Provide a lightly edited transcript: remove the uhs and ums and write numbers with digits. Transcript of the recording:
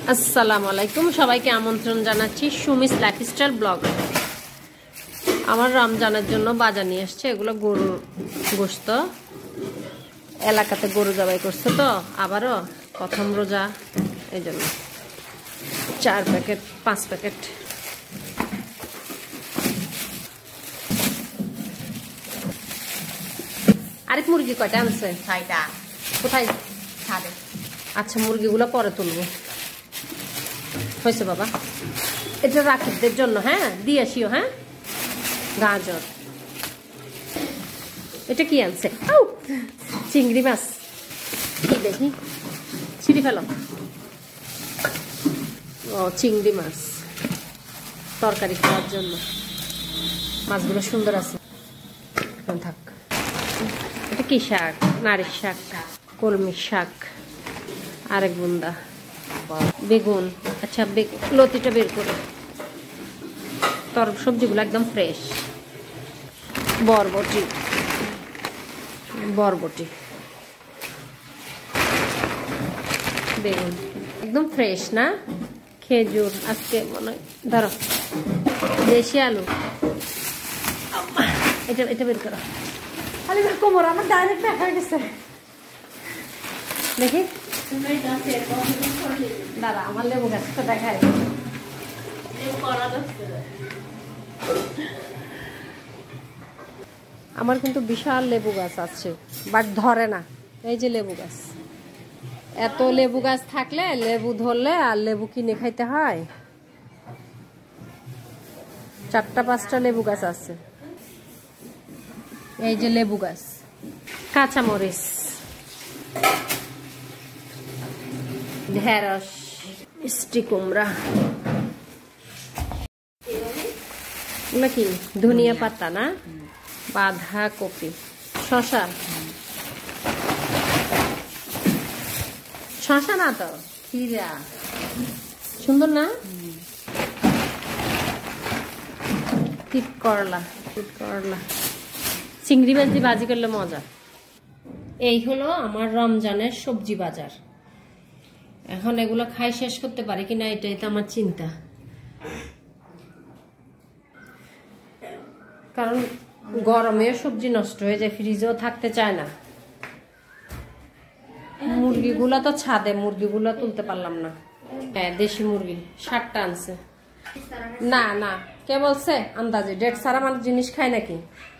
আসসালামু আলাইকুম, সবাইকে আমন্ত্রণ জানাচ্ছি সুমিস লাইফস্টাইল ব্লগ। আমার রমজানের জন্য বাজার নিয়ে আসছে, এগুলো গরুর গোশত। এলাকাতে গরু জবাই করছে তো, আবারও প্রথম রোজা, এই জন্য 4 প্যাকেট 5 প্যাকেট। আরেক মুরগি কয়টা আনছে? 6টা। কোথায়? ছাদে। আচ্ছা, মুরগিগুলো পরে তুলবো। হয়েছে বাবা, এটা রাকিবদের জন্য। হ্যাঁ, দিয়ে আসিও। হ্যাঁ, গাজর। এটা কি আনছে? চিংড়ি মাছ। কি দেখি, ছিঁড়ে ফেলো। ও, চিংড়ি মাছ তরকারি খাওয়ার জন্য। মাছগুলো সুন্দর আছে। থাক। এটা কি শাক? নারিশ শাক, কলমি শাক, আরেক বুন্দা বেগুন। আচ্ছা, লতিটা বের করে। তোর সবজিগুলো একদম ফ্রেশ। বরবটি, বেগুন একদম ফ্রেশ না? খেজুর আজকে মনে হয়, ধরো দেশি আলু। এটা বের করো। কোমর আমার ডাইরেক্ট দেখা হয়ে গেছে। দেখি দাদা, আমার লেবু গাছটা দেখায়। আমার কিন্তু বিশাল লেবু গাছ আছে, বাট ধরে না। এই যে লেবু গাছ, এত লেবু গাছ থাকলে লেবু ধরলে আর লেবু কিনে খাইতে হয়। 4টা-5টা লেবু গাছ আছে। এই যে লেবু গাছ, কাঁচামরিচ, ঢেঁড়স, মিষ্টি কুমড়া, নাকি ধনিয়া পাতা না, বাঁধাকপি, শশা। শশা না তো, খিরা। সুন্দর না? তিত করলা, চিংড়ি মাছ দিয়ে ভাজি করলে মজা। এই হলো আমার রমজানের সবজি বাজার। এখন এগুলো খাই শেষ করতে পারি কিনা এটাই তো আমার চিন্তা, কারণ গরমে সবজি নষ্ট হয়ে যায়, ফ্রিজেও থাকতে চায় না। মুরগিগুলা তো ছাদে, মুরগিগুলো তুলতে পারলাম না। হ্যাঁ, দেশি মুরগি 60টা আনছে। না, কে বলছে? আন্দাজে। ডেট ছাড়া মানুষ জিনিস খায় নাকি?